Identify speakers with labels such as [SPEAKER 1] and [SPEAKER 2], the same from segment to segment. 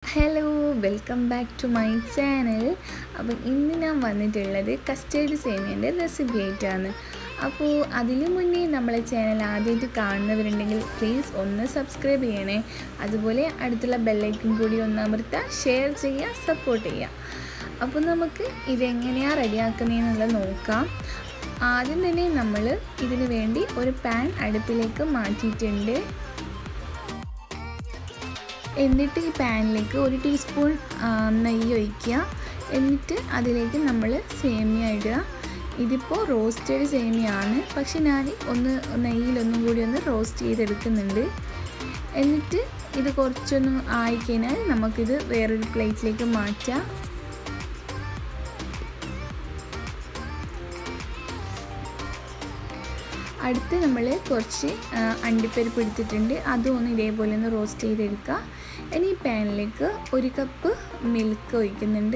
[SPEAKER 1] Hello welcome back to my channel. അപ്പം ഇന്ന് ഞാൻ വന്നിട്ടുള്ളത് കസ്റ്റേർഡ് സേമിയൻ്റെ റെസിപ്പി ആയിട്ടാണ്. അപ്പോൾ അതിനു മുന്നേ നമ്മളെ ചാനൽ ആദ്യമായിട്ട് കാണുന്നവരുണ്ടെങ്കിൽ പ്ലീസ് ഒന്ന് സബ്സ്ക്രൈബ് ചെയ്യണേ. അതുപോലെ അടുത്തുള്ള ബെല്ലൈക്കൺ കൂടി ഒന്ന് അമർത്തുക, ഷെയർ ചെയ്യുക, സപ്പോർട്ട് ചെയ്യുക. അപ്പോൾ നമുക്ക് ഇതെങ്ങനെയാണ് റെഡിയാക്കുന്നതെന്നുള്ളത് നോക്കാം. ആദ്യം തന്നെ നമ്മൾ ഇതിനു വേണ്ടി ഒരു പാൻ അടുപ്പിലേക്ക് മാറ്റിയിട്ടുണ്ട്. എന്നിട്ട് ഈ പാനിലേക്ക് 1 ടീസ്പൂൺ നെയ്യ് ഒഴിക്കുക. എന്നിട്ട് അതിലേക്ക് നമ്മൾ സേമിയ ഇടുക. ഇതിപ്പോൾ റോസ്റ്റഡ് സേമിയാണ്, പക്ഷെ ഞാൻ നെയ്യിലൊന്നും കൂടി റോസ്റ്റ് ചെയ്തെടുക്കുന്നുണ്ട്. എന്നിട്ട് ഇത് കുറച്ചൊന്ന് ആയിക്കഴിഞ്ഞാൽ നമുക്കിത് വേറൊരു പ്ലേറ്റിലേക്ക് മാറ്റാം. അടുത്ത് നമ്മൾ കുറച്ച് അണ്ടിപ്പരിപ്പ് എടുത്തിട്ടുണ്ട്, അതും ഒന്ന് ഇതേപോലെ ഒന്ന് റോസ്റ്റ് ചെയ്തെടുക്കുക. ഇനി ഈ പാനിലേക്ക് 1 കപ്പ് മിൽക്ക് ഒഴിക്കുന്നുണ്ട്.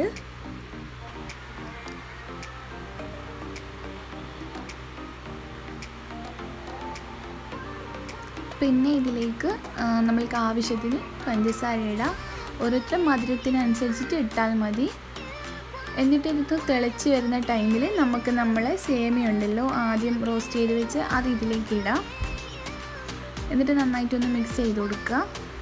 [SPEAKER 1] പിന്നെ ഇതിലേക്ക് നമ്മൾക്ക് ആവശ്യത്തിന് പഞ്ചസാര ഇടാം. ഓരോരുത്തർ മധുരത്തിനനുസരിച്ചിട്ട് ഇട്ടാൽ മതി. എന്നിട്ട് ഇത് തിളച്ച് വരുന്ന ടൈമിൽ നമുക്ക് നമ്മളെ സേമിയ ഉണ്ടല്ലോ ആദ്യം റോസ്റ്റ് ചെയ്ത് വെച്ച് അത് ഇതിലേക്ക് ഇടാം. എന്നിട്ട് നന്നായിട്ടൊന്ന് മിക്സ് ചെയ്ത് കൊടുക്കുക.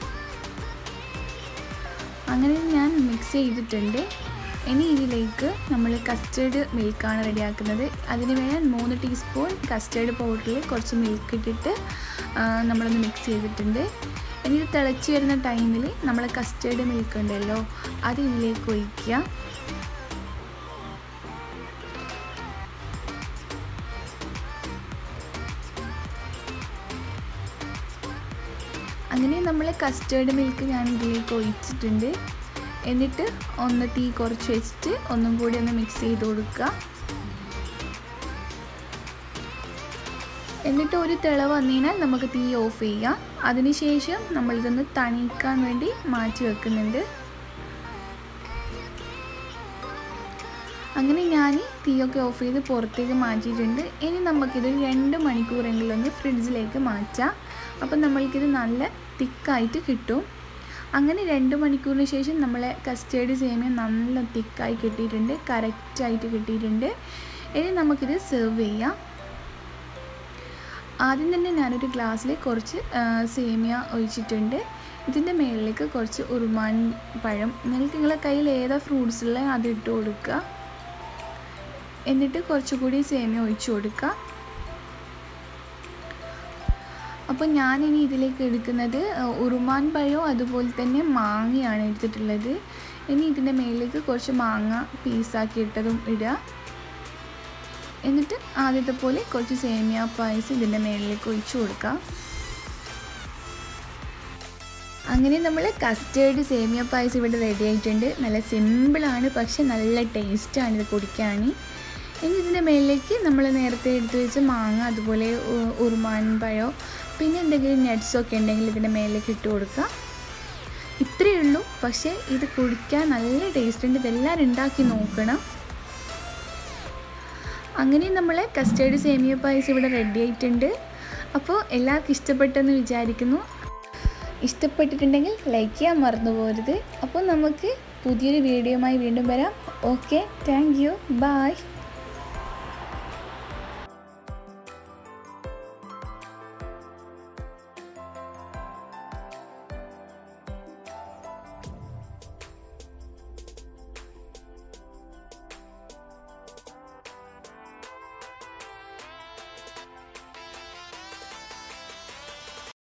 [SPEAKER 1] അങ്ങനെ ഞാൻ മിക്സ് ചെയ്തിട്ടുണ്ട്. ഇനി ഇതിലേക്ക് നമ്മൾ കസ്റ്റേർഡ് മിൽക്കാണ് റെഡിയാക്കുന്നത്. അതിന് വേണ്ടി 3 ടീസ്പൂൺ കസ്റ്റേർഡ് പൗഡറിൽ കുറച്ച് മിൽക്ക് ഇട്ടിട്ട് നമ്മളൊന്ന് മിക്സ് ചെയ്തിട്ടുണ്ട്. ഇനി ഇത് തിളച്ച് വരുന്ന ടൈമിൽ നമ്മൾ കസ്റ്റേർഡ് മിൽക്ക് ഉണ്ടല്ലോ അത് ഇതിലേക്ക് ഒഴിക്കുക. അങ്ങനെ നമ്മൾ കസ്റ്റേർഡ് മിൽക്ക് ഞാൻ ഇതിലേക്ക് ഒഴിച്ചിട്ടുണ്ട്. എന്നിട്ട് ഒന്ന് തീ കുറച്ച് വെച്ചിട്ട് ഒന്നും കൂടി ഒന്ന് മിക്സ് ചെയ്ത് കൊടുക്കുക. എന്നിട്ട് ഒരു തിള വന്നു കഴിഞ്ഞാൽ നമുക്ക് തീ ഓഫ് ചെയ്യാം. അതിനുശേഷം നമ്മളിതൊന്ന് തണിക്കാൻ വേണ്ടി മാറ്റി വെക്കുന്നുണ്ട്. അങ്ങനെ ഞാൻ തീയൊക്കെ ഓഫ് ചെയ്ത് പുറത്തേക്ക് മാറ്റിയിട്ടുണ്ട്. ഇനി നമുക്കിത് 2 മണിക്കൂറെങ്കിലും ഒന്ന് ഫ്രിഡ്ജിലേക്ക് മാറ്റാം. അപ്പം നമ്മൾക്കിത് നല്ല തിക്കായിട്ട് കിട്ടും. അങ്ങനെ 2 മണിക്കൂറിന് ശേഷം നമ്മളെ കസ്റ്റേർഡ് സേമിയ നല്ല തിക്കായി കിട്ടിയിട്ടുണ്ട്, കറക്റ്റായിട്ട് കിട്ടിയിട്ടുണ്ട്. ഇനി നമുക്കിത് സെർവ് ചെയ്യാം. ആദ്യം തന്നെ ഞാനൊരു ഗ്ലാസ്സിൽ കുറച്ച് സേമിയ ഒഴിച്ചിട്ടുണ്ട്. ഇതിൻ്റെ മുകളിലേക്ക് കുറച്ച് ഉറുമാൻ പഴം, നിങ്ങളെ കയ്യിൽ ഏതാ ഫ്രൂട്ട്സ് ഉള്ളത് അത് ഇട്ട് കൊടുക്കുക. എന്നിട്ട് കുറച്ചുകൂടി സേമിയ ഒഴിച്ചു കൊടുക്കുക. അപ്പോൾ ഞാനിനി ഇതിലേക്ക് എടുക്കുന്നത് ഉറുമാൻ പഴവും അതുപോലെ തന്നെ മാങ്ങയാണ് എടുത്തിട്ടുള്ളത്. ഇനി ഇതിൻ്റെ മേലേക്ക് കുറച്ച് മാങ്ങ പീസാക്കി ഇട്ടതും ഇടുക. എന്നിട്ട് ആദ്യത്തെ പോലെ കുറച്ച് സേമിയ പായസം ഇതിൻ്റെ മേളിലേക്ക് ഒഴിച്ചു കൊടുക്കുക. അങ്ങനെ നമ്മൾ കസ്റ്റേർഡ് സേമിയ പായസം ഇവിടെ റെഡി ആയിട്ടുണ്ട്. നല്ല സിമ്പിളാണ്, പക്ഷെ നല്ല ടേസ്റ്റാണ് ഇത് കുടിക്കാൻ. ഇനി ഇതിൻ്റെ മേളിലേക്ക് നമ്മൾ നേരത്തെ എടുത്തു വെച്ച മാങ്ങ, അതുപോലെ ഉറുമാൻ പഴമോ പിന്നെ എന്തെങ്കിലും നട്ട്സൊക്കെ ഉണ്ടെങ്കിൽ ഇതിൻ്റെ മേളിലേക്ക് ഇട്ട് കൊടുക്കുക. ഇത്രയേ ഉള്ളൂ, പക്ഷേ ഇത് കുടിക്കാൻ നല്ല ടേസ്റ്റ് ഉണ്ട്. ഇതെല്ലാവരും ഉണ്ടാക്കി നോക്കണം. അങ്ങനെ നമ്മൾ കസ്റ്റേർഡ് സേമിയ പായസം ഇവിടെ റെഡി ആയിട്ടുണ്ട്. അപ്പോൾ എല്ലാവർക്കും ഇഷ്ടപ്പെട്ടെന്ന് വിചാരിക്കുന്നു. ഇഷ്ടപ്പെട്ടിട്ടുണ്ടെങ്കിൽ ലൈക്ക് ചെയ്യാൻ മറന്നു പോകരുത്. അപ്പോൾ നമുക്ക് പുതിയൊരു വീഡിയോയുമായി വീണ്ടും വരാം. Okay, thank you, by.